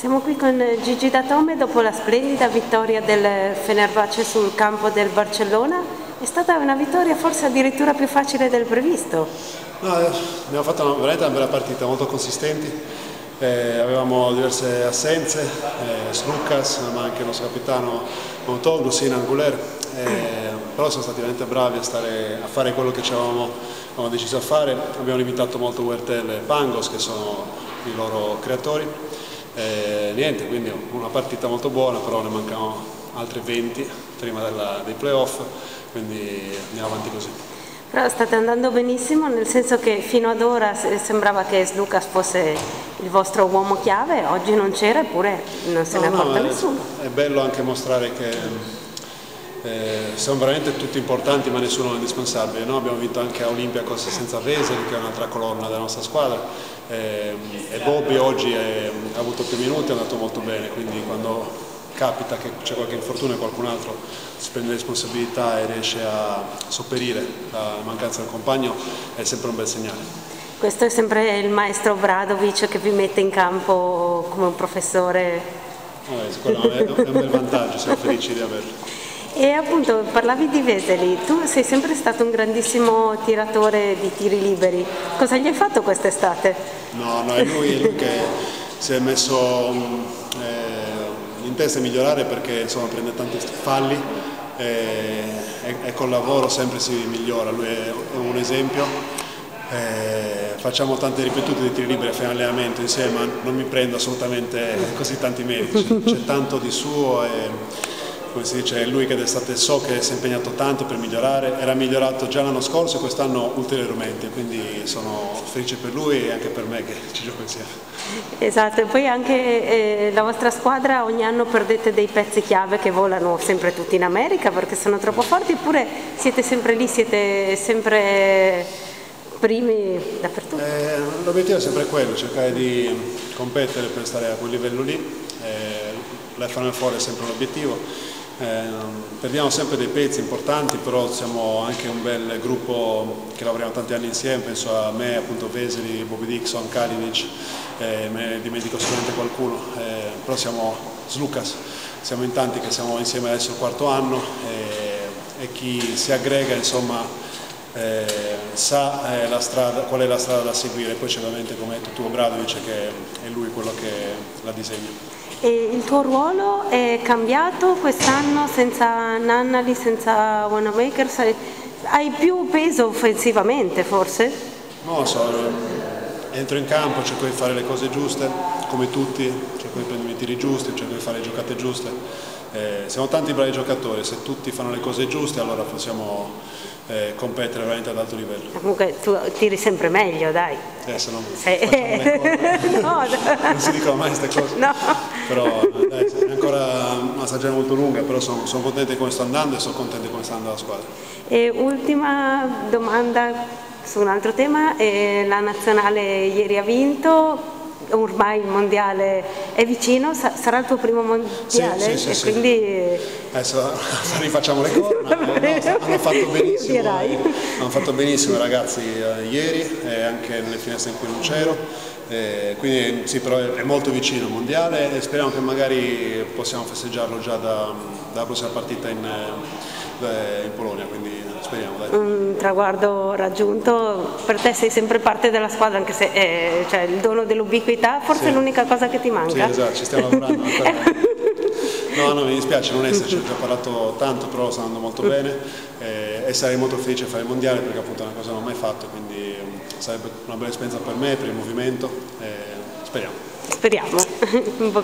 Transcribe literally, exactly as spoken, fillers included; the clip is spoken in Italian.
Siamo qui con Gigi Datome dopo la splendida vittoria del Fenerbahce sul campo del Barcellona. È stata una vittoria forse addirittura più facile del previsto. No, abbiamo fatto una, veramente una bella partita, molto consistenti. Eh, avevamo diverse assenze, eh, Slucas, ma anche il nostro capitano Montoglu, Sinan Guler, eh, però siamo stati veramente bravi a, stare, a fare quello che ci avevamo, avevamo deciso a fare. Abbiamo limitato molto Huertel e Pangos, che sono i loro creatori. Eh, niente, quindi una partita molto buona, però ne mancano altre venti prima della, dei playoff, quindi andiamo avanti così. Però state andando benissimo, nel senso che fino ad ora sembrava che Slucas fosse il vostro uomo chiave, oggi non c'era, eppure non se no, ne accorta no, nessuno. È, è bello anche mostrare che eh, siamo veramente tutti importanti, ma nessuno è indispensabile. Noi abbiamo vinto anche a Olympiacos senza Veseli, che è un'altra colonna della nostra squadra, eh, e Bobby oggi è, ha avuto più minuti, è andato molto bene, quindi quando capita che c'è qualche infortunio e qualcun altro si prende responsabilità e riesce a sopperire la mancanza del compagno, è sempre un bel segnale. Questo è sempre il maestro Obradovic che vi mette in campo come un professore. Eh, è un bel vantaggio, siamo felici di averlo. E appunto parlavi di Veseli, tu sei sempre stato un grandissimo tiratore di tiri liberi, cosa gli hai fatto quest'estate? No, no, è lui, è lui che si è messo eh, in testa a migliorare, perché insomma prende tanti falli e, e, e col lavoro sempre si migliora, lui è, è un esempio. Eh, facciamo tante ripetute di tiri liberi a fine allenamento insieme, ma non mi prendo assolutamente così tanti meriti, c'è tanto di suo e, come si dice, è lui che d'estate so che si è impegnato tanto per migliorare, era migliorato già l'anno scorso e quest'anno ulteriormente, quindi sono felice per lui e anche per me che ci gioco insieme. Esatto, e poi anche eh, la vostra squadra ogni anno perdete dei pezzi chiave che volano sempre tutti in America perché sono troppo forti, eppure siete sempre lì, siete sempre primi dappertutto. Eh, l'obiettivo è sempre quello, cercare di competere per stare a quel livello lì, eh, la Final Four è sempre un obiettivo. Eh, perdiamo sempre dei pezzi importanti, però siamo anche un bel gruppo che lavoriamo tanti anni insieme, penso a me, appunto Veseli, Bobby Dixon, Kalinic, eh, me ne dimentico sicuramente qualcuno, eh, però siamo Slucas, siamo in tanti che siamo insieme adesso il quarto anno e, e chi si aggrega insomma eh, sa eh, la strada, qual è la strada da seguire, poi c'è ovviamente, come hai detto tu, Obradovic, che è lui quello che la disegna. E il tuo ruolo è cambiato quest'anno senza Nannali, senza Wanamaker? Hai più peso offensivamente forse? Non lo so, entro in campo, cerco di fare le cose giuste, come tutti, cerco di prendere i tiri giusti, cerco di fare le giocate giuste. Eh, siamo tanti bravi giocatori, se tutti fanno le cose giuste allora possiamo eh, competere veramente ad alto livello. Comunque tu tiri sempre meglio, dai. Eh, se non Sei... no, non si dicono mai queste cose. No. Però dai, è ancora una stagione molto lunga, però sono, sono contento di come sto andando e sono contento di come sta andando la squadra. E ultima domanda su un altro tema, eh, la nazionale ieri ha vinto, ormai il mondiale è vicino, sarà il tuo primo mondiale? Sì, sì, e sì, quindi... Adesso rifacciamo le corna, no, hanno fatto benissimo, hanno fatto benissimo i ragazzi eh, ieri e anche nelle finestre in cui non c'ero, eh, quindi sì, però è, è molto vicino il mondiale e speriamo che magari possiamo festeggiarlo già da, dalla prossima partita in, eh, in Polonia, quindi speriamo. Dai. Un traguardo raggiunto, per te sei sempre parte della squadra, anche se è, cioè, il dono dell'ubiquità forse sì. È l'unica cosa che ti manca. Sì, esatto, ci stiamo lavorando ancora. No, no, mi dispiace non esserci, ho già parlato tanto, però sto andando molto bene eh, e sarei molto felice di fare il mondiale perché appunto è una cosa che non ho mai fatto, quindi sarebbe una bella esperienza per me, per il movimento, eh, speriamo. Speriamo.